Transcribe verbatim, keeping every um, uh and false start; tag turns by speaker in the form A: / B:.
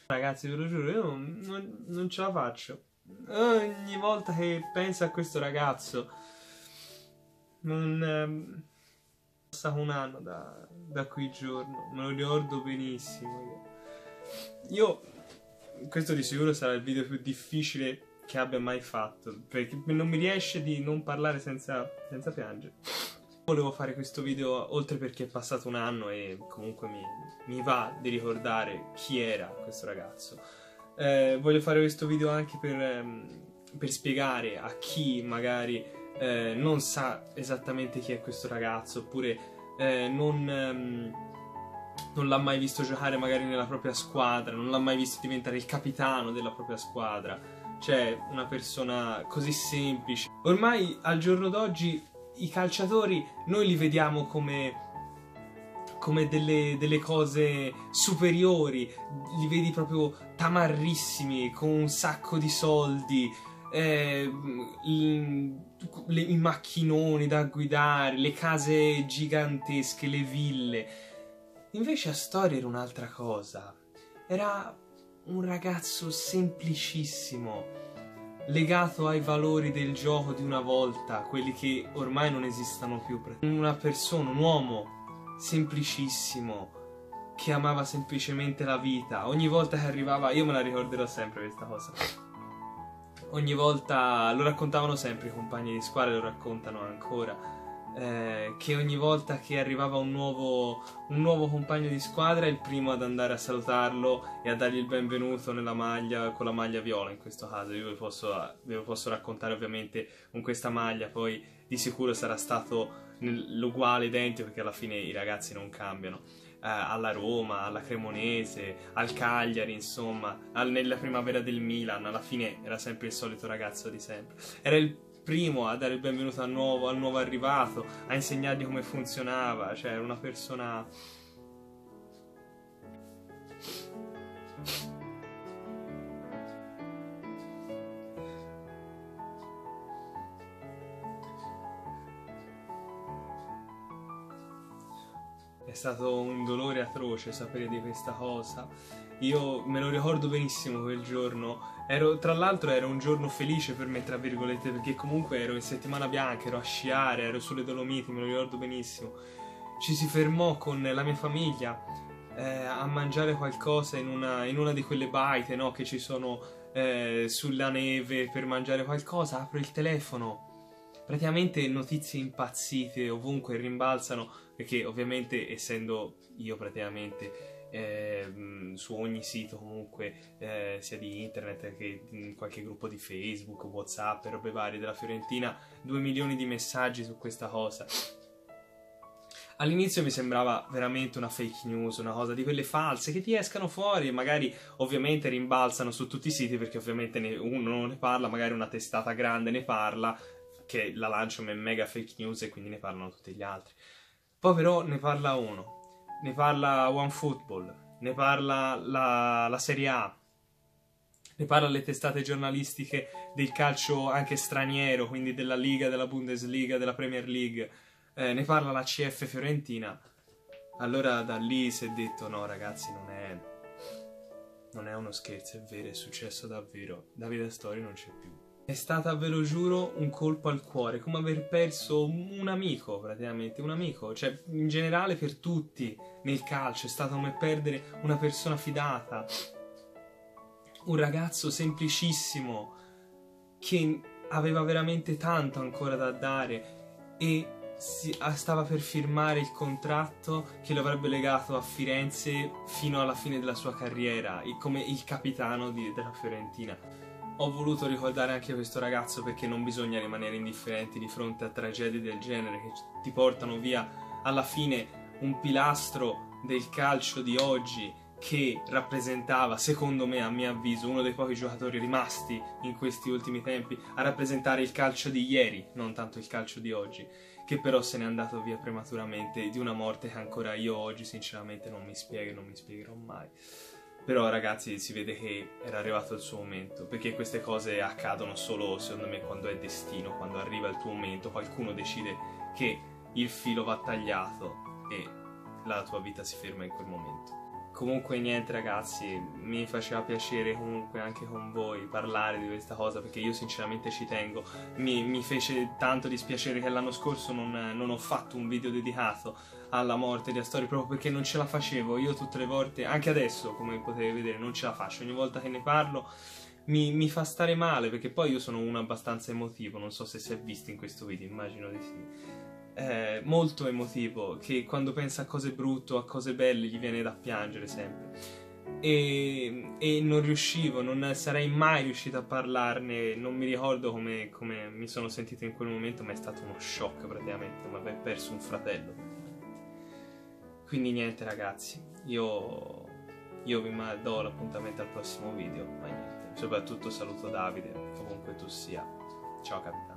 A: Ragazzi, ve lo giuro, io non, non, non ce la faccio. Ogni volta che penso a questo ragazzo, non... Ehm, passa un anno da, da quel giorno, me lo ricordo benissimo. Io, questo di sicuro sarà il video più difficile che abbia mai fatto, perché non mi riesce di non parlare senza, senza piangere. Volevo fare questo video oltre perché è passato un anno e comunque mi, mi va di ricordare chi era questo ragazzo. Eh, voglio fare questo video anche per, ehm, per spiegare a chi magari eh, non sa esattamente chi è questo ragazzo, oppure eh, non, ehm, non l'ha mai visto giocare magari nella propria squadra, non l'ha mai visto diventare il capitano della propria squadra. Cioè, una persona così semplice. Ormai al giorno d'oggi i calciatori noi li vediamo come, come delle, delle cose superiori, li vedi proprio tamarrissimi, con un sacco di soldi, eh, i, le, i macchinoni da guidare, le case gigantesche, le ville. Invece a Storia era un'altra cosa, era un ragazzo semplicissimo, legato ai valori del gioco di una volta, quelli che ormai non esistono più. Una persona, un uomo semplicissimo, che amava semplicemente la vita. Ogni volta che arrivava, io me la ricorderò sempre questa cosa, ogni volta, lo raccontavano sempre i compagni di squadra, lo raccontano ancora, eh, che ogni volta che arrivava un nuovo, un nuovo compagno di squadra, il primo ad andare a salutarlo e a dargli il benvenuto nella maglia, con la maglia viola in questo caso. Io vi posso, ve lo posso raccontare ovviamente con questa maglia, poi di sicuro sarà stato l'uguale, identico, perché alla fine i ragazzi non cambiano. Eh, alla Roma, alla Cremonese, al Cagliari, insomma, al, nella primavera del Milan, alla fine era sempre il solito ragazzo di sempre. Era il primo a dare il benvenuto al nuovo, al nuovo arrivato, a insegnargli come funzionava, cioè era una persona... È stato un dolore atroce sapere di questa cosa. Io me lo ricordo benissimo quel giorno. Ero, tra l'altro era un giorno felice per me, tra virgolette, perché comunque ero in settimana bianca, ero a sciare, ero sulle Dolomiti, me lo ricordo benissimo. Ci si fermò con la mia famiglia eh, a mangiare qualcosa in una, in una di quelle baite, no, che ci sono eh, sulla neve per mangiare qualcosa. Apro il telefono. Praticamente notizie impazzite ovunque rimbalzano, perché ovviamente essendo io praticamente eh, su ogni sito comunque eh, sia di internet che in qualche gruppo di Facebook, WhatsApp e robe varie della Fiorentina, due milioni di messaggi su questa cosa. All'inizio mi sembrava veramente una fake news, una cosa di quelle false che ti escano fuori e magari ovviamente rimbalzano su tutti i siti, perché ovviamente ne, uno non ne parla, magari una testata grande ne parla, che la lancia come mega fake news e quindi ne parlano tutti gli altri. Poi però ne parla uno, ne parla OneFootball, ne parla la, la Serie A, ne parla le testate giornalistiche del calcio anche straniero, quindi della Liga, della Bundesliga, della Premier League, eh, ne parla la C F Fiorentina. Allora da lì si è detto no ragazzi, non è, non è uno scherzo, è vero, è successo davvero, Davide Astori non c'è più. È stata, ve lo giuro, un colpo al cuore, come aver perso un amico, praticamente, un amico. Cioè, in generale per tutti nel calcio è stato come perdere una persona fidata. Un ragazzo semplicissimo, che aveva veramente tanto ancora da dare e si, stava per firmare il contratto che lo avrebbe legato a Firenze fino alla fine della sua carriera, come il capitano di, della Fiorentina. Ho voluto ricordare anche questo ragazzo perché non bisogna rimanere indifferenti di fronte a tragedie del genere che ti portano via alla fine un pilastro del calcio di oggi che rappresentava, secondo me, a mio avviso, uno dei pochi giocatori rimasti in questi ultimi tempi a rappresentare il calcio di ieri, non tanto il calcio di oggi, che però se n'è andato via prematuramente di una morte che ancora io oggi sinceramente non mi spiego e non mi spiegherò mai. Però ragazzi si vede che era arrivato il suo momento, perché queste cose accadono solo secondo me quando è destino, quando arriva il tuo momento, qualcuno decide che il filo va tagliato e la tua vita si ferma in quel momento. Comunque niente ragazzi, mi faceva piacere comunque anche con voi parlare di questa cosa, perché io sinceramente ci tengo. Mi, mi fece tanto dispiacere che l'anno scorso non, non ho fatto un video dedicato alla morte di Astori, proprio perché non ce la facevo. Io tutte le volte, anche adesso come potete vedere, non ce la faccio. Ogni volta che ne parlo mi, mi fa stare male, perché poi io sono uno abbastanza emotivo, non so se si è visto in questo video, immagino di sì. Eh, molto emotivo, che quando pensa a cose brutte o a cose belle gli viene da piangere sempre, e, e non riuscivo, non sarei mai riuscito a parlarne. Non mi ricordo come, come mi sono sentito in quel momento, ma è stato uno shock praticamente, come aver perso un fratello. Quindi niente ragazzi, io, io vi do l'appuntamento al prossimo video, ma niente, soprattutto saluto Davide, ovunque tu sia. Ciao capitano.